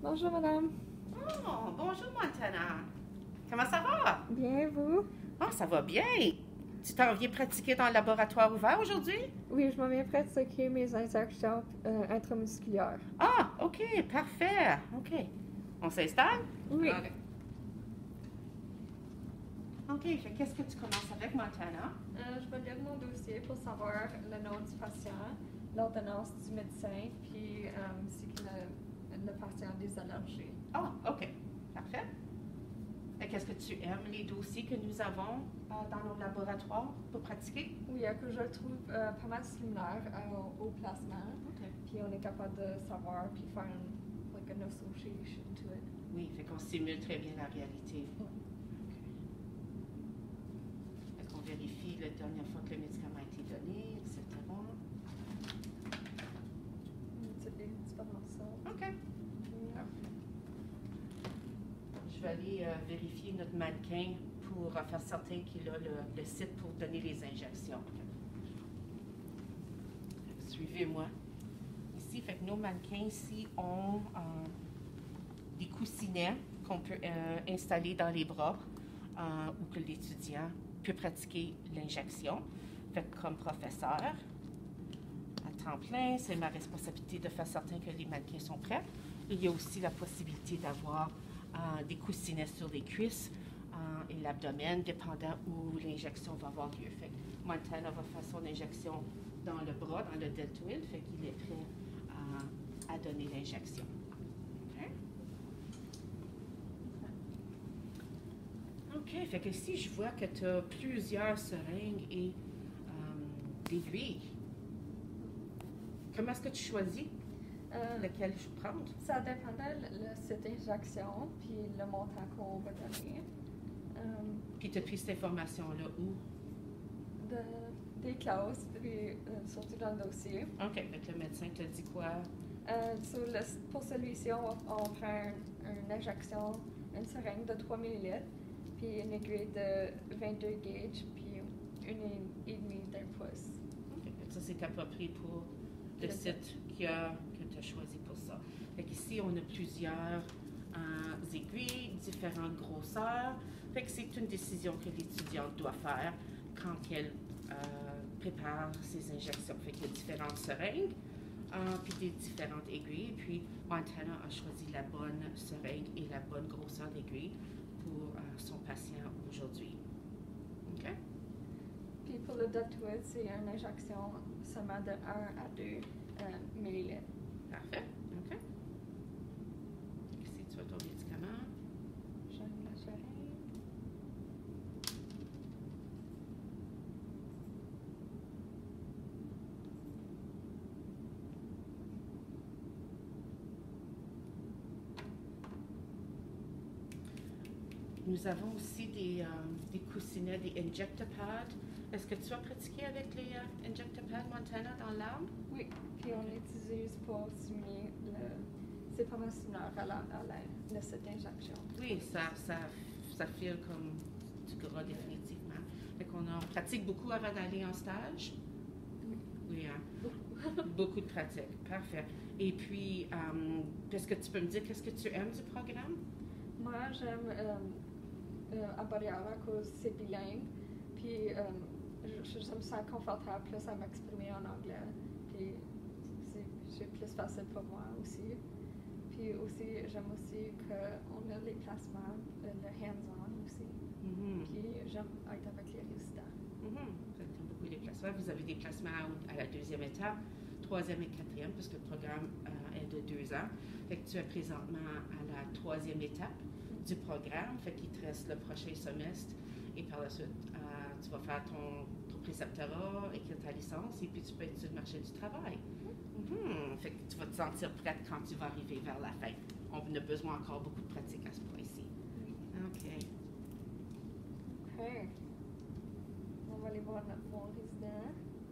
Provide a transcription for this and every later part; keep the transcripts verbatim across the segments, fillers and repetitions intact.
Bonjour, madame. Oh, bonjour Montana. Comment ça va? Bien, vous? Ah, ça va bien. Tu t'en viens pratiquer dans le laboratoire ouvert aujourd'hui? Oui, je m'en viens pratiquer mes injections euh, intramusculaires. Ah, OK, parfait. OK. On s'installe? Oui. OK. OK, fait qu'est-ce que tu commences avec, Montana? Euh, je vais lire mon dossier pour savoir le nom du patient, l'ordonnance du médecin, puis euh, si le, le patient a des allergies. Ah, OK. Parfait. Et qu'est-ce que tu aimes, les dossiers que nous avons euh, dans nos laboratoires pour pratiquer? Oui, euh, que je le trouve euh, pas mal similaire euh, au placement. OK. Puis on est capable de savoir, puis faire un, like an association to it. Oui, fait qu'on simule très bien la réalité. Oui. On vérifie la dernière fois que le médicament a été donné, et cetera. C'est des différentes sortes. OK. Je vais aller euh, vérifier notre mannequin pour euh, faire certain qu'il a le, le site pour donner les injections. Suivez-moi. Ici, fait que nos mannequins ici ont euh, des coussinets qu'on peut euh, installer dans les bras euh, ou que l'étudiant peut pratiquer l'injection. Fait que comme professeur, à temps plein, c'est ma responsabilité de faire certain que les mannequins sont prêts. Il y a aussi la possibilité d'avoir euh, des coussinets sur les cuisses euh, et l'abdomen, dépendant où l'injection va avoir lieu. Fait que Montana va faire son injection dans le bras, dans le deltoïde, fait qu'il est prêt à, à donner l'injection. OK, fait que si je vois que tu as plusieurs seringues et euh, aiguilles, comment est-ce que tu choisis Euh, lequel je prendre? Ça dépendait le, le site d'injection puis le montant qu'on va donner. Euh, Puis tu as pris cette information-là où? de, des clauses, puis euh, surtout dans le dossier. OK, fait que le médecin te dit quoi? Euh, sur le, pour celui-ci, on, on prend un, une injection, une seringue de trois millilitres, puis une aiguille de vingt-deux gauges, puis une et demie d'un pouce. OK, fait que ça c'est approprié pour le Le site qui a, que tu as choisi pour ça. Fait qu'ici, on a plusieurs euh, aiguilles, différentes grosseurs. Fait que c'est une décision que l'étudiante doit faire quand elle euh, prépare ses injections. Fait qu'il y a différentes seringues, euh, puis des différentes aiguilles. Puis Montana a choisi la bonne seringue et la bonne grosseur d'aiguille pour euh, son patient aujourd'hui. OK? Puis pour le deltoïde, c'est une injection seulement de un à deux euh, millilitres. Parfait. OK. Ici, tu as ton médicament. J'aime la seringue. Nous avons aussi des, euh, des coussinets, des injectapads. Est-ce que tu as pratiqué avec les euh, injectapads, Montana, dans l'arbre? Oui, puis on l'utilise pour simuler le. C'est pas mal similaire à, la, à la, le site d'injection. Oui, ça, ça, ça file comme du gras définitivement. Fait qu'on en pratique beaucoup avant d'aller en stage? Oui. Oui, hein? Beaucoup de pratique. Parfait. Et puis, euh, est-ce que tu peux me dire qu'est-ce que tu aimes du programme? Moi, j'aime euh, euh, Aboriara à cause c'est bilingue. Puis, euh, je, je me sens confortable plus à m'exprimer en anglais. Puis, c'est, c'est plus facile pour moi aussi. Puis aussi, j'aime aussi qu'on a les placements, le, le hands-on aussi. Mm-hmm. Puis, j'aime être avec les résidents. Mm-hmm. Vous aimez beaucoup les placements. Vous avez des placements à, à la deuxième étape, troisième et quatrième, parce que le programme euh, est de deux ans. Fait que tu es présentement à la troisième étape du programme. Fait qu'il te reste le prochain semestre. Et par la suite, euh, tu vas faire ton, ton préceptorat, écrire ta licence, et puis tu peux être sur le marché du travail. Mm-hmm. Fait que tu vas te sentir prête quand tu vas arriver vers la fin. On a besoin encore beaucoup de pratique à ce point-ci. OK. OK. On va aller voir notre bon résident.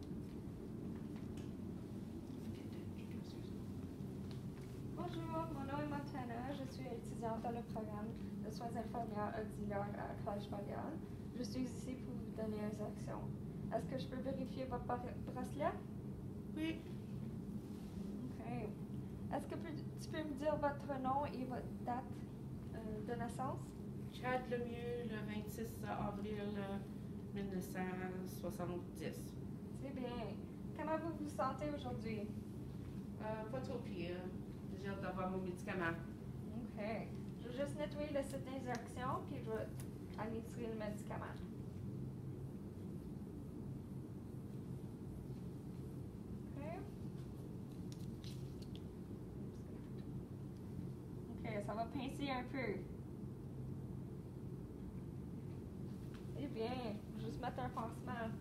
Bonjour, mon nom est Montana. Je suis étudiante dans le programme de soins infirmières auxiliaires à Collège Montréal. Je suis ici pour vous donner une injection. Est-ce que je peux vérifier votre bracelet? Oui. OK. Est-ce que tu, tu peux me dire votre nom et votre date euh, de naissance? Chad Lemieux, le vingt-six avril mille neuf cent soixante-dix. C'est bien. Comment vous vous sentez aujourd'hui? Euh, pas trop pire. J'ai hâte d'avoir mon médicament. OK. Je vais juste nettoyer le site d'injection, puis je vais administrer le médicament. OK. OK, ça va pincer un peu. Eh bien, je vais juste mettre un pansement.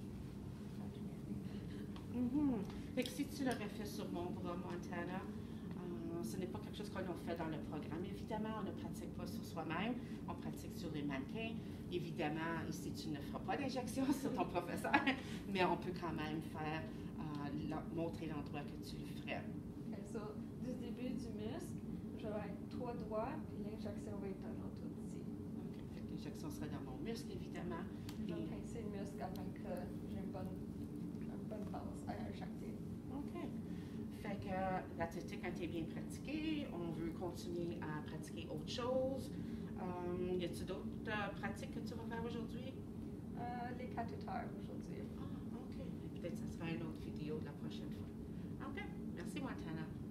Mm-hmm. Fait que si tu l'aurais fait sur mon bras, Montana, euh, ce n'est pas quelque chose qu'on a fait dans le programme. Évidemment, on ne pratique pas sur soi-même, on pratique sur les mannequins. Évidemment, ici, tu ne feras pas d'injection sur ton professeur, mais on peut quand même faire, euh, la, montrer l'endroit que tu le ferais. OK, so, du début du muscle, je vais être trois doigts, puis l'injection va être un autre ici. OK. Fait que l'injection sera dans mon muscle, évidemment. Je vais Et... pincer le muscle afin que j'ai une bonne, une bonne base à injecter. OK. Fait que l'athlétique a été bien pratiquée. On veut continuer à pratiquer autre chose. Euh, y a-t-il d'autres euh, pratiques que tu vas faire aujourd'hui? Euh, les cathéters aujourd'hui. Ah, OK. Peut-être que ça sera une autre vidéo de la prochaine fois. OK. Merci, Montana.